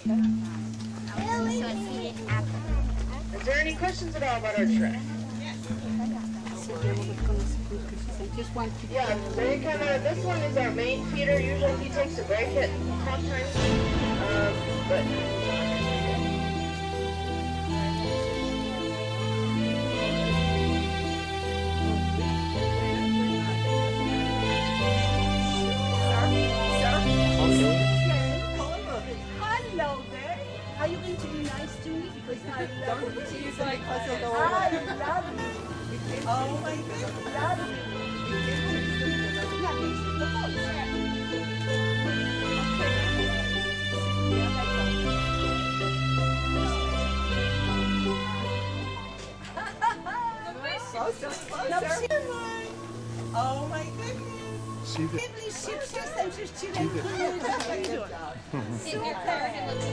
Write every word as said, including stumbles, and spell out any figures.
Is there any questions at all about our trip? Yeah, they kind of, this one is our main feeder. Usually he takes a break at top times, um, but... Hello there. Are you going to be nice to me? Because I love you. She's like puzzled I love you. Oh my goodness. Love you. Closer, closer. Oh my goodness. See the Ship, ship, ship, ship, ship, ship, ship. Take your car and look